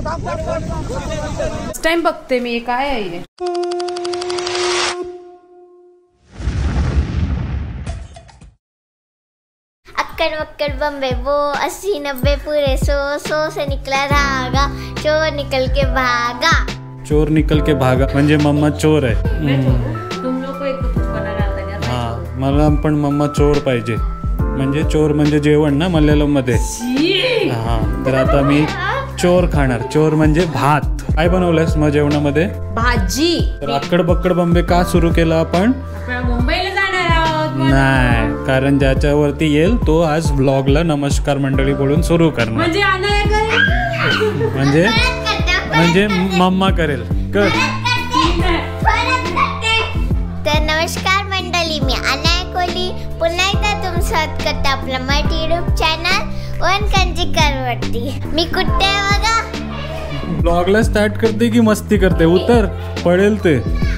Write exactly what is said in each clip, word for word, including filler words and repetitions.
Time बघते मी काय आहे अक्कड़ वक्कड़ बम्बे वो अस्सी नब्बे पूरे सौ सौ से निकला धागा चोर निकल के भागा चोर निकल के भागा म्हणजे मम्मा चोर आहे. तुम लोग को एक कुछ बनाना आता है. हा मला पण मम्मा चोर पाहिजे. म्हणजे चोर म्हणजे जेवण ना मल्याळम मध्ये. हा तर आता मी चोर खाणार. चोर म्हणजे भात. काय बनवलंयस मग जेवणामध्ये? भाजी. तर अक्कड बक्कड बंबे का सुरू केला आपण? मुंबईला जाणार आहोत. नाही कारण ज्याच्यावरती येईल तो आज व्लॉगला नमस्कार मंडळी बोलून सुरू करणार. म्हणजे म्हणजे म्हणजे मम्मा करेल. कर. तर नमस्कार मंडळी, मी अनाया कोहली पुन्हा एकदा तुमचं करते आपलं मराठी यूट्यूब चॅनल वन कंजीकर वरती. मी कुठे बघा ब्लॉगला स्टार्ट करते की मस्ती करते? उतर पडेल ते.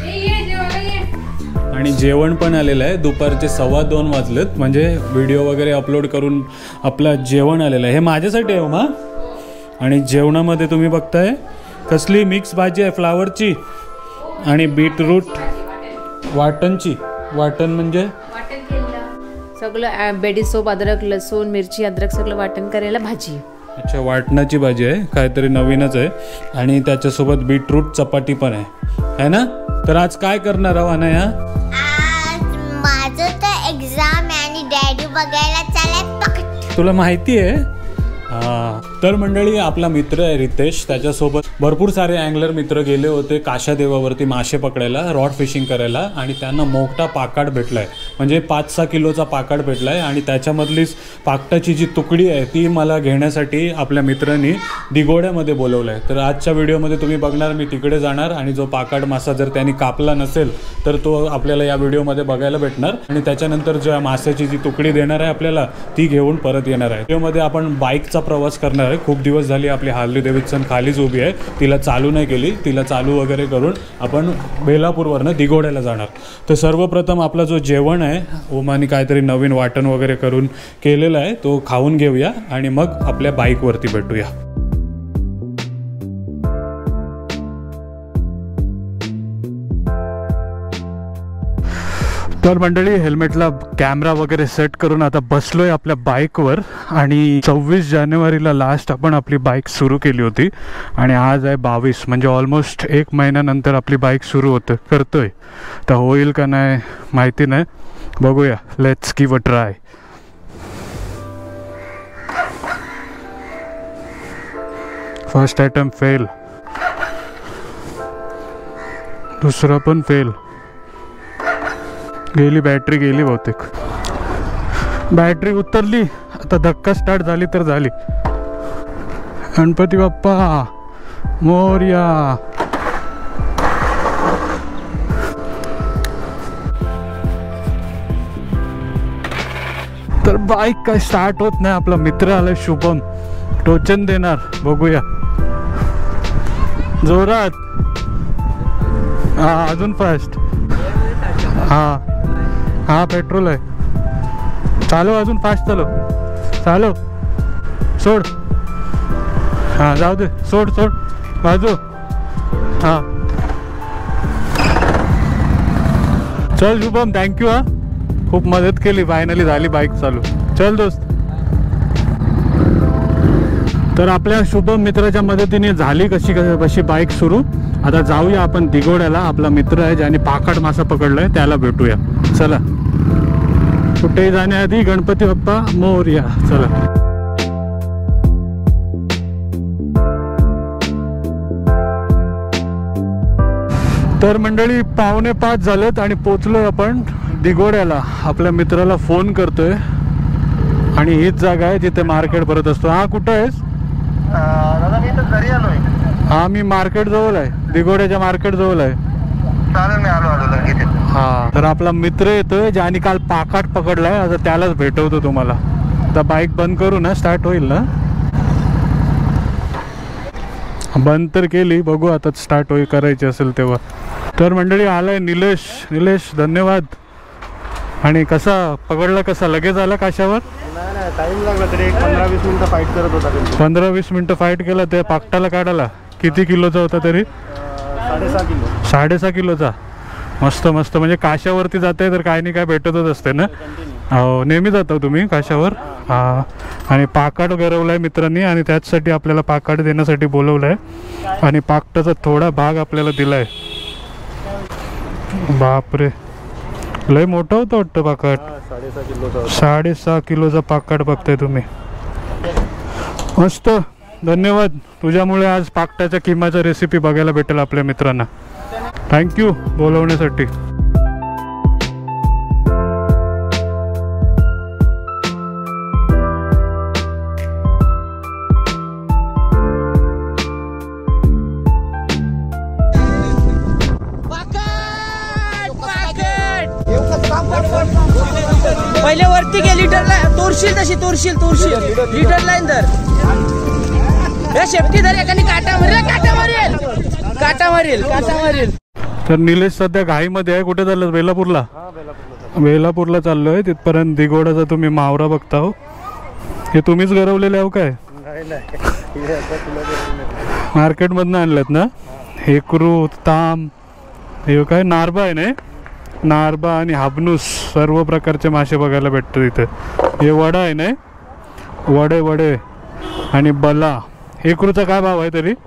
आणि जेवण पण आलेलं आहे. दुपारचे सव्वा दोन वाजलेत. म्हणजे व्हिडिओ वगैरे अपलोड करून आपलं जेवण आलेलं आहे. हे माझ्यासाठी आहे मा. आणि जेवणामध्ये तुम्ही बघताय कसली मिक्स भाजी आहे, फ्लावरची आणि बीटरूट वाटणची. वाटण म्हणजे सगळं बेडी सोप, अद्रक, लसूण, मिरची, अद्रक सगळं वाटण करायला भाजी. अच्छा वाटणाची भाजी आहे, काहीतरी नवीनच आहे. आणि त्याच्यासोबत बीटरूट चपाती पण आहे है ना. तर आज काय करणार आहोत अनाया? आज माझं तर एक्झाम आहे आणि डॅडी बघायला चाललाय पकड. तुला माहिती आहे? हा तर मंडळी आपला मित्र आहे रितेश, त्याच्यासोबत भरपूर सारे अँगलर मित्र गेले होते काशादेवावरती मासे पकडायला, रॉड फिशिंग करायला. आणि त्यांना मोठा पाकाड भेटलाय. म्हणजे पाच सहा किलोचा पाकाड भेटलाय. आणि त्याच्यामधलीच पाकटाची जी तुकडी आहे ती मला घेण्यासाठी आपल्या मित्रांनी दिगोड्यामध्ये बोलवलं आहे. तर आजच्या व्हिडिओमध्ये तुम्ही बघणार मी तिकडे जाणार आणि जो पाकाड मासा जर त्यांनी कापला नसेल तर तो आपल्याला या व्हिडिओमध्ये बघायला भेटणार. आणि त्याच्यानंतर ज्या माशाची जी तुकडी देणार आहे आपल्याला ती घेऊन परत येणार आहे. व्हिडिओमध्ये आपण बाईकचा प्रवास करणार आहे. खूप दिवस झाली आपली हार्ली डेव्हिडसन खालीच उभी आहे, तिला चालू नाही केली. तिला चालू वगैरे करून आपण बेलापूरवरनं दिगोड्याला जाणार. तर सर्वप्रथम आपला जो जेवण आहे ओमानी काहीतरी नवीन वाटण वगैरे करून केलेलं आहे तो खाऊन घेऊया आणि मग आपल्या बाईकवरती भेटूया. तर मंडळी हेल्मेटला कॅमेरा वगैरे सेट करून आता बसलोय आपल्या बाईकवर. आणि सव्वीस जानेवारीला लास्ट आपण आपली बाईक सुरू केली होती आणि आज आहे बावीस, म्हणजे ऑलमोस्ट एक महिन्यानंतर आपली बाईक सुरू होतं करतोय. तर होईल का नाही माहिती नाही, बघूया. Let's give a try. First item fail, दुसरा पण फेल. गेली बॅटरी, गेली बहुतेक. बॅटरी उतरली. आता धक्का स्टार्ट झाली तर झाली. गणपती बाप्पा मोरया. तर बाईक काय स्टार्ट होत नाही. आपला मित्र आलाय शुभम, टोचन देणार. बघूया जोरात. हा अजून फास्ट. हा हा पेट्रोल आहे. चालो अजून फास्ट चालो. चालो सोड. हा जाऊ दे, सोड सोड बाजू. हा चल शुभम, थँक्यू. हा खूप मदत केली, फायनली झाली बाईक चालू. चल दोस्त. तर आपल्या शुभम मित्राच्या मदतीने झाली कशी कशी बाईक सुरू. आता जाऊया आपण दिगोड्याला. आपला मित्र आहे ज्याने पाकाड मासा पकडलाय त्याला भेटूया. चला. कुठेही जाण्याआधी गणपती बाप्पा मोरया. चला. तर मंडळी पावणे पाच झालेत आणि पोचलोय आपण दिगोड्याला. आपल्या मित्राला फोन करतोय आणि हीच जागा आहे जिथे मार्केट भरत असतो. हा कुठं आहेस? दादा मी तर घरी आलोय. हा मी मार्केट जवळ आहे, दिगोड्याच्या मार्केट जवळ आहे. चालेल मी आलो आलो लगेच. हा तर आपला मित्र येतोय ज्याने काल पाकाट पकडलाय. आता त्यालाच भेटवतो तुम्हाला. आता बाईक बंद करू ना, स्टार्ट होईल ना? बंद तर केली, बघू आता स्टार्ट होईल करायची असेल तेव्हा. तर मंडळी आलाय निलेश. निलेश धन्यवाद. आणि कसा पकडला, कसा लगेच आला काशावर? टाइम लागला तरी एक पंधरा वीस मिनिटं फाईट करत होता त्यांची. पंधरा वीस मिनिटं फाईट केला त्या पाकटाला काढायला. किती किलोचा होता तरी? साडेसहा किलो. साडेसहा किलोचा. मस्त मस्त. म्हणजे काशावरती जाते तर काय नाही काय भेटतच असते ना. हो नेहमी जातो तुम्ही काशावर? हां. आणि पाकाट गरवला आहे मित्रांनी आणि त्याचसाठी आपल्याला पाकाट देण्यासाठी बोलवलं आहे आणि पाकटाचा थोडा भाग आपल्याला दिला आहे. बापरे लय मोठं होतं वाटतं पाकाट. साडेसहा किलोचा. साडेसहा किलोचा पाकाट बघताय तुम्ही. मस्त. धन्यवाद. तुझ्यामुळे आज पाकटाच्या किमाचा रेसिपी बघायला भेटेल आपल्या मित्रांना. थँक्यू बोलवण्यासाठी. पहिले वरती घे लिटरला तोरशील तशी तोरशील तोरशील लिटर लाईन धर. हे शेफ्टी धर एकाने काटा मारेल काटा मारेल काटा मारेल काटा मारेल. तर निलेश सध्या घाईमध्ये आहे. कुठे चाललं? बेलापूरला. बेलापूरला चाललोय. तिथपर्यंत दिगोडाचा तुम्ही मावरा बघता हो. हे तुम्हीच गरवलेले आहो काय? मार्केटमधनं आणलेत ना? हेकरू ताम हे काय नारबा आहे ना? नारबा आणि हाबनूस सर्व प्रकारचे मासे बघायला भेटतात इथे. हे वडा आहे ना? वडे वडे आणि बला. हेकरूचा काय भाव आहे तरी?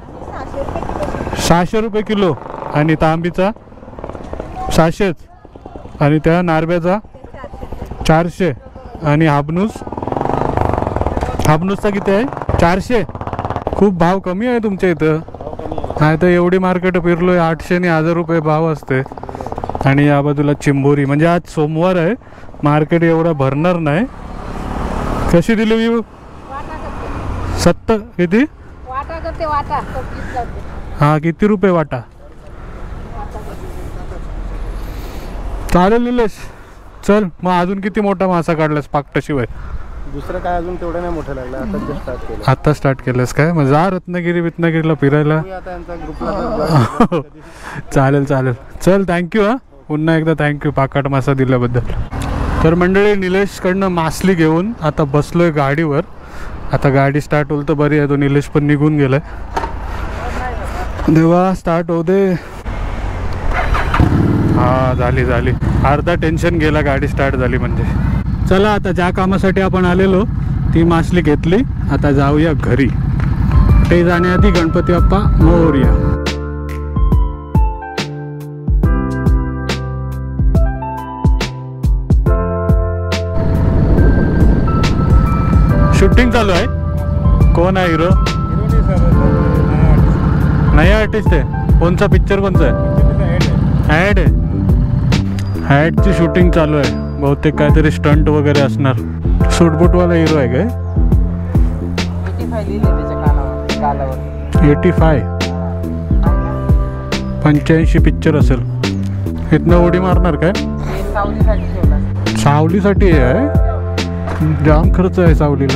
सहाशे रुपये किलो. आणि तांबीचा सहाशेच. आणि त्या नारब्याचा चारशे. आणि हाबनूस हाबनूसचा किती आहे? चारशे. खूप भाव कमी आहे तुमच्या इथं. नाही तर एवढी मार्केट फिरलोय आठशे आणि हजार रुपये भाव असते. आणि या बाजूला चिंबोरी. म्हणजे आज सोमवार आहे मार्केट एवढा भरणार नाही. कशी दिली मी? सत्तर. किती? हां किती रुपये वाटा? चालेल निलेश. चल मग अजून किती मोठा मासा काढलास पाकटाशिवाय? दुसरं काय अजून तेवढं नाही मोठं लागलं. आता स्टार्ट केलं. आता स्टार्ट केलंस काय? मग जा रत्नागिरी रत्नागिरीला फिरायला. आता यांचा ग्रुपला. चालेल चालेल. चल थँक्यू. हां पुन्हा एकदा थँक्यू पाकाट मासा दिल्याबद्दल. तर मंडळी निलेशकडनं मासली घेऊन आता बसलोय गाडीवर. आता गाडी स्टार्ट होईल तर बरी आहे. तो निलेश पण निघून गेलाय. देवा स्टार्ट होऊ दे. हां झाली झाली. अर्धा टेन्शन गेला गाडी स्टार्ट झाली म्हणजे. चला आता ज्या कामासाठी आपण आलेलो ती मासली घेतली. आता जाऊया घरी. ते जाण्याआधी गणपती बाप्पा मोरया. शूटिंग चालू आहे. कोण आहे हिरो? नाही आर्टिस्ट आहे. कोणचा पिक्चर कोणचा आहे? ॲड आहे. ॲडची शूटिंग चालू आहे. बहुतेक काहीतरी स्टंट वगैरे असणार. सूटबूटवाला हिरो आहे काय? एटी फाय पंच्याऐंशी पिक्चर असेल. इथनं उडी मारणार काय? सावलीसाठी आहे. जाम खर्च आहे सावलीला.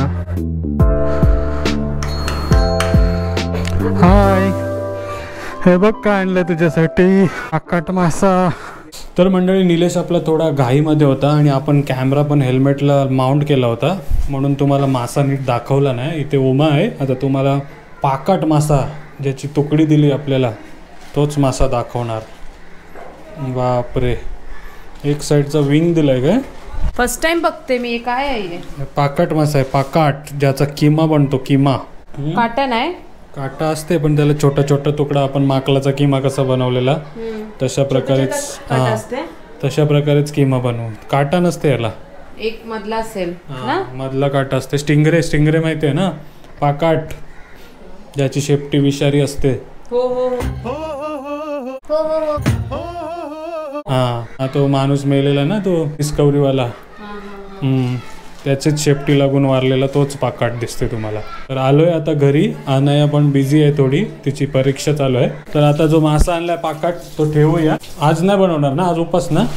हाय हे बघ काय आणलं तुझ्यासाठी. पाकाट मासा. तर मंडळी निलेश आपला थोडा घाईमध्ये होता आणि आपण कॅमेरा पण हेल्मेटला माउंट केला होता म्हणून तुम्हाला मासा नीट दाखवला नाही. इथे उमा आहे. आता तुम्हाला पाकाट मासा ज्याची तुकडी दिली आपल्याला तोच मासा दाखवणार. बापरे एक साईडचा विंग दिलाय काय? फर्स्ट टाइम बघते मी. काय आहे? पाकाट मासा आहे. पाकाट ज्याचा किमा बनतो. किमा काटा नाही? काटा असते पण त्याला छोटा छोटा तुकडा. आपण माकलाचा किमा कसा बनवलेला तशा प्रकारेच. हा तशा प्रकारेच किमा बनवून. काटा नसते याला. एक मधला असेल ना? मधला काटा असते. स्टिंगरे. स्टिंगरे माहिती आहे ना? पाकाट ज्याची शेपटी विषारी असते. हो हो हो हो हो. हा तो माणूस मेलेला ना तो डिस्कवरीवाला. हम्म त्याचीच शेपटी लागून वारलेला तोच पाकाट दिसते तुम्हाला. तर आलोय आता घरी. अनया पण बिझी आहे थोडी. तिची परीक्षा चालू आहे. तर आता जो मासा आणलाय पाकाट तो ठेवूया. आज नाही बनवणार ना? आज उपास ना?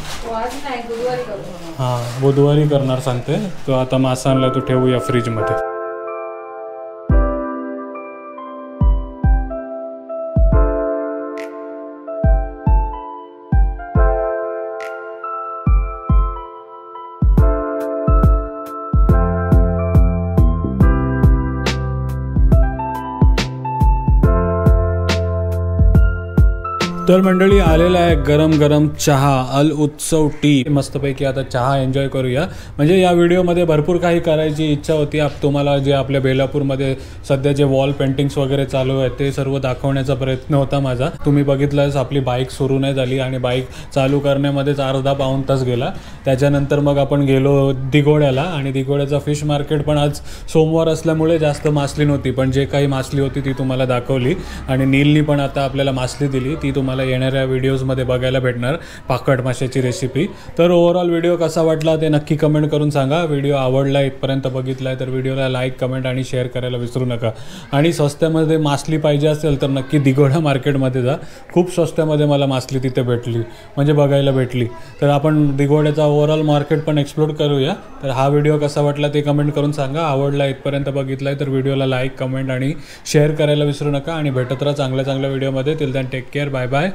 हा बुधवारी करणार सांगते. तो आता मासा आणलाय तो ठेवूया फ्रीजमध्ये. तर मंडळी आलेला आहे गरम गरम चहा, अल उत्सव टी. मस्तपैकी आता चहा एन्जॉय करूया. म्हणजे या व्हिडिओमध्ये भरपूर काही करायची इच्छा होती. आप तुम्हाला जे आपल्या बेलापूरमध्ये सध्या जे वॉल पेंटिंग्स वगैरे चालू आहेत ते सर्व दाखवण्याचा प्रयत्न होता माझा. तुम्ही बघितलंच आपली बाईक सुरू नाही झाली आणि बाईक चालू करण्यामध्येच अर्धा पाऊण तास गेला. त्याच्यानंतर मग आपण गेलो दिघोड्याला आणि दिघोड्याचा फिश मार्केट पण आज सोमवार असल्यामुळे जास्त मासली नव्हती, पण जे काही मासली होती ती तुम्हाला दाखवली. आणि नीलनी पण आता आपल्याला मासली दिली, ती तुम्हाला येणाऱ्या व्हिडिओजमध्ये बघायला भेटणार, पाकट माशाची रेसिपी. तर ओव्हरऑल व्हिडिओ कसा वाटला ते नक्की कमेंट करून सांगा. व्हिडिओ आवडला इथपर्यंत बघितला आहे तर व्हिडिओला लाईक कमेंट आणि शेअर करायला विसरू नका. आणि स्वस्त्यामध्ये मासली पाहिजे असेल तर नक्की दिघोडा मार्केटमध्ये जा. खूप स्वस्त्यामध्ये मला मासली तिथे भेटली, म्हणजे बघायला भेटली. तर आपण दिघोड्याचा ओव्हरऑल मार्केट पण एक्सप्लोर करूया. तर हा व्हिडिओ कसा वाटला ते कमेंट करून सांगा. आवडला इथपर्यंत बघितला आहे तर व्हिडिओला लाईक कमेंट आणि शेअर करायला विसरू नका. आणि भेटत राहा चांगल्या चांगल्या व्हिडिओमध्ये. Till then take care, bye bye.